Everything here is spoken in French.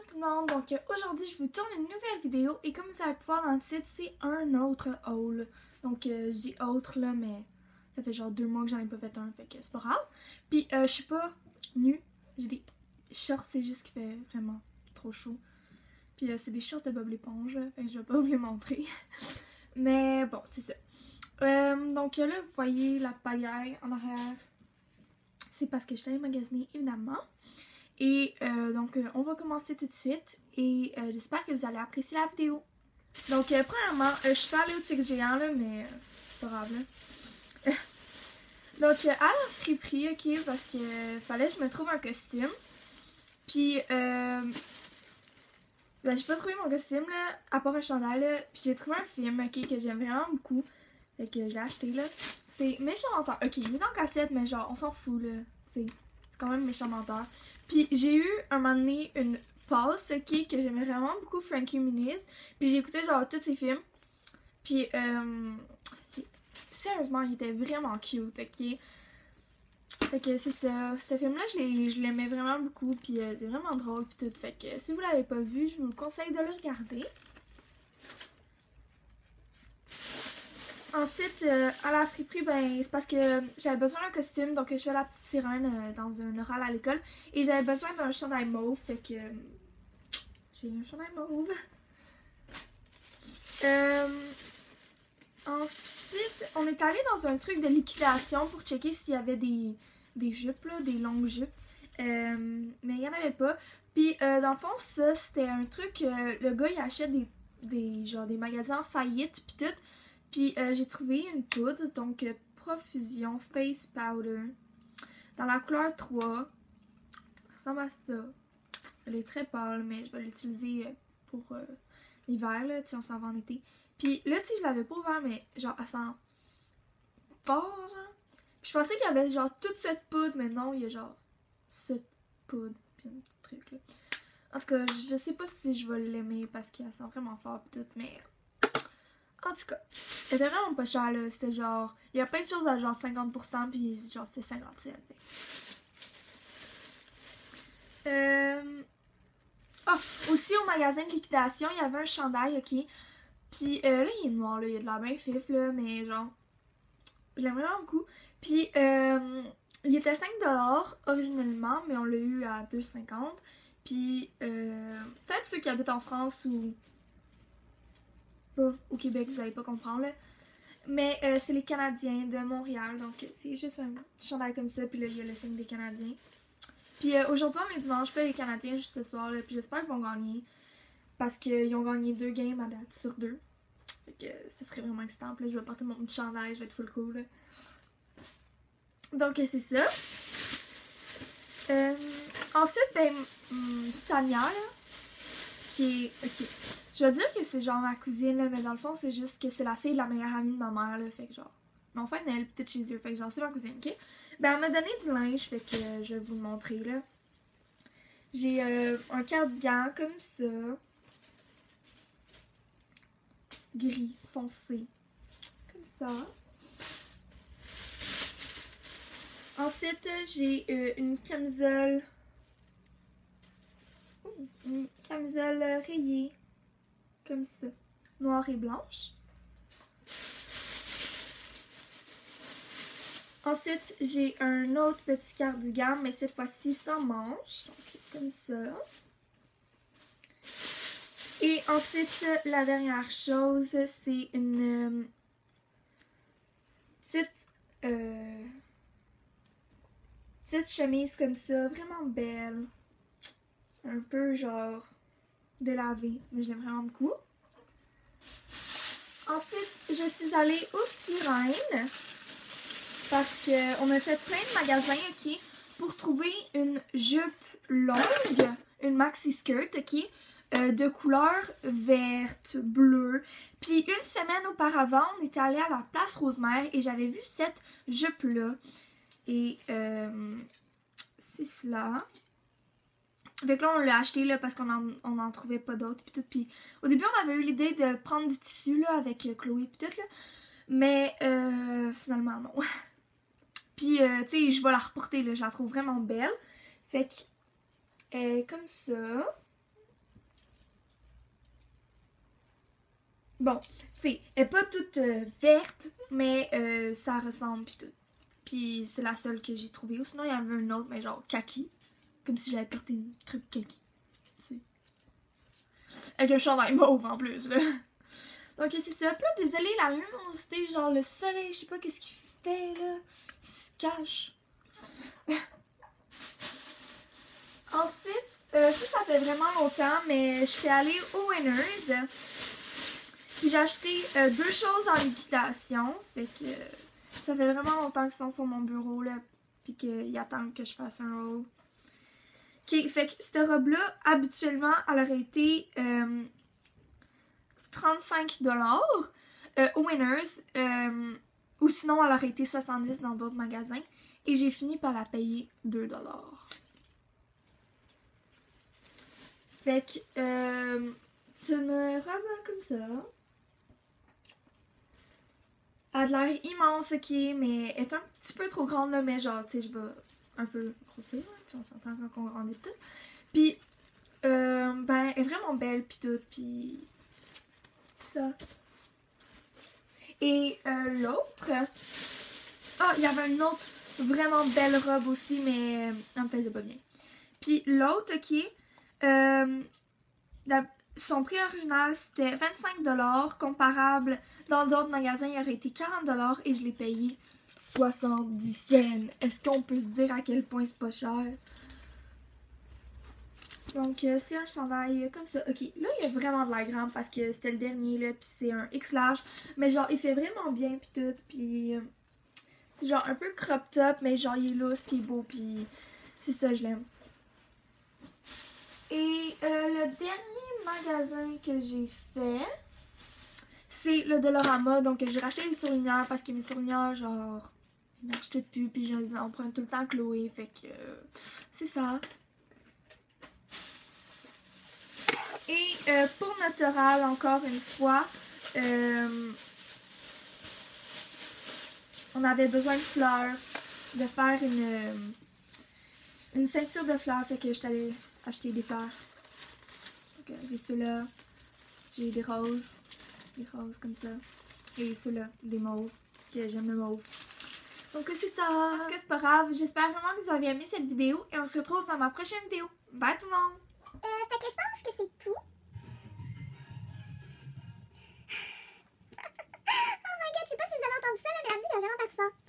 tout le monde, donc aujourd'hui je vous tourne une nouvelle vidéo et comme vous allez pouvoir dans le titre, c'est un autre haul. Donc je dis autre là, mais ça fait genre 2 mois que j'en ai pas fait un, fait que c'est pas grave. Puis je suis pas nue, j'ai des shorts, c'est juste qu'il fait vraiment trop chaud. Puis c'est des shorts de Bob l'éponge, fait que je vais pas vous les montrer. Mais bon, c'est ça. Donc là, vous voyez la pagaille en arrière. C'est parce que je suis allée magasiner, évidemment. Et donc, on va commencer tout de suite. Et j'espère que vous allez apprécier la vidéo. Donc, premièrement, je suis pas allée au Tigre Géant, là, mais c'est pas grave, là. Donc, à la friperie, ok, parce que fallait que je me trouve un costume. Puis, ben, j'ai pas trouvé mon costume, là, à part un chandail, là. Puis, j'ai trouvé un film, ok, que j'aime vraiment beaucoup. Fait que je l'ai acheté, là. C'est Méchant Menteur. Ok, il est dans cassette, mais genre, on s'en fout, là. C'est quand même Méchant Menteur. Puis j'ai eu un moment donné une passe, ok, que j'aimais vraiment beaucoup, Frankie Muniz. Puis j'ai écouté genre tous ses films. Puis sérieusement, il était vraiment cute, ok. Fait que c'est ça. Ce film-là, je l'aimais vraiment beaucoup. Puis c'est vraiment drôle, puis tout. Fait que si vous l'avez pas vu, je vous conseille de le regarder. Ensuite, à la friperie, ben, c'est parce que j'avais besoin d'un costume, donc je fais la petite sirène dans un oral à l'école. Et j'avais besoin d'un chandail mauve, fait que j'ai un chandail mauve. Ensuite, on est allé dans un truc de liquidation pour checker s'il y avait des jupes, là, des longues jupes. Mais il n'y en avait pas. Puis, dans le fond, ça, c'était un truc, le gars, il achète genre, des magasins en faillite, puis tout. Puis j'ai trouvé une poudre, donc Profusion Face Powder, dans la couleur 3. Ça ressemble à ça. Elle est très pâle, mais je vais l'utiliser pour l'hiver, là, tu sais, on s'en va en été. Puis là, tu sais, je l'avais pas ouvert, mais genre, elle sent fort, genre. Puis je pensais qu'il y avait genre toute cette poudre, mais non, il y a genre cette poudre, puis un truc, là. En tout cas, je sais pas si je vais l'aimer parce qu'elle sent vraiment fort, pis tout, mais... En tout cas, elle était vraiment pas cher, là. C'était genre... Il y a plein de choses à genre 50%, puis genre c'était 50 cents. Aussi au magasin de liquidation, il y avait un chandail, ok? Puis là, il est noir, là. Il y a de la bien fif, là, mais genre... Je l'aime vraiment beaucoup. Puis il était 5$ originellement, mais on l'a eu à 2,50$. Puis peut-être ceux qui habitent en France ou... au Québec, vous allez pas comprendre, là. Mais c'est les Canadiens de Montréal, donc c'est juste un chandail comme ça, puis là, il y a le signe des Canadiens. Puis aujourd'hui, on est dimanche, puis les Canadiens juste ce soir, là, puis j'espère qu'ils vont gagner, parce qu'ils ont gagné 2 games à date sur 2. Fait que ça serait vraiment excitant, puis là, je vais porter mon petit chandail, je vais être full cool, là. Donc c'est ça. Ensuite, ben, Tania, là, qui est... Ok. Je vais dire que c'est genre ma cousine, là, mais dans le fond, c'est juste que c'est la fille de la meilleure amie de ma mère, là, fait que genre... Mais en fait, elle est peut-être chez eux, fait que genre, c'est ma cousine, ok? Ben, elle m'a donné du linge, fait que je vais vous le montrer, là. J'ai un cardigan comme ça. Gris, foncé. Comme ça. Ensuite, j'ai une camisole... Une camisole rayée. Comme ça. Noire et blanche. Ensuite, j'ai un autre petit cardigan, mais cette fois-ci sans manches. Donc, comme ça. Et ensuite, la dernière chose, c'est une petite chemise comme ça, vraiment belle. Un peu genre délavée, mais je l'aime vraiment beaucoup. Ensuite, je suis allée au Sirène parce qu'on a fait plein de magasins, ok, pour trouver une jupe longue, une maxi skirt, ok, de couleur verte, bleue. Puis une semaine auparavant, on était allé à la place Rosemère et j'avais vu cette jupe-là. Et c'est cela. Fait que là, on l'a acheté là, parce qu'on en trouvait pas d'autres. Puis au début, on avait eu l'idée de prendre du tissu là, avec Chloé pis tout, là. Mais finalement, non. Puis, tu sais, je vais la reporter, là. Je la trouve vraiment belle. Fait que, comme ça. Bon, tu sais, elle est pas toute verte, mais ça ressemble pis tout. Puis c'est la seule que j'ai trouvée. Ou sinon, il y en avait une autre, mais genre kaki. Comme si j'avais porté une truc kaki. Tu sais. Avec un chandail mauve en plus, là. Donc c'est ça. Puis là, désolé, la luminosité, genre le soleil, je sais pas qu'est-ce qu'il fait, là. Il se cache. Ensuite, ça fait vraiment longtemps, mais je suis allée au Winners. Puis j'ai acheté deux choses en liquidation. Fait que ça fait vraiment longtemps qu'ils sont sur mon bureau, là. Puis qu'ils attendent que je fasse un haul. Ok, fait que cette robe-là, habituellement, elle aurait été 35$ au Winners. Ou sinon, elle aurait été 70$ dans d'autres magasins. Et j'ai fini par la payer 2$. Fait que c'est une robe comme ça. Elle a de l'air immense, ok, mais elle est un petit peu trop grande, là, mais genre, tu sais, je vais un peu grossir, hein, on s'entend quand on grandit tout. Puis, ben, elle est vraiment belle, pis tout, pis c'est ça. Et l'autre, ah, il y avait une autre vraiment belle robe aussi, mais elle me faisait pas bien. Puis l'autre, ok, son prix original c'était 25$, comparable dans d'autres magasins, il aurait été 40$ et je l'ai payé 70 cents. Est-ce qu'on peut se dire à quel point c'est pas cher? Donc c'est un chandail comme ça. Ok, là il y a vraiment de la grande parce que c'était le dernier là, puis c'est un X large, mais genre il fait vraiment bien puis tout, puis c'est genre un peu crop top, mais genre il est loose puis beau, puis c'est ça, je l'aime. Et le dernier magasin que j'ai fait, c'est le Dollarama. Donc j'ai racheté des surligneurs parce que mes surligneurs, genre, ils marchent toutes plus, puis je les emprunte tout le temps à Chloé, fait que c'est ça. Et pour Natural, encore une fois, on avait besoin de fleurs, de faire une ceinture de fleurs, fait que je suis allée acheter des fleurs. Donc j'ai ceux-là, j'ai des roses comme ça, et ceux-là, des mauves, parce que j'aime le mauve. Donc c'est ça. En tout cas, c'est pas grave. J'espère vraiment que vous avez aimé cette vidéo et on se retrouve dans ma prochaine vidéo. Bye tout le monde! Fait que je pense que c'est tout. Oh my god, je sais pas si vous avez entendu ça, là, mais la musique est vraiment partie fort.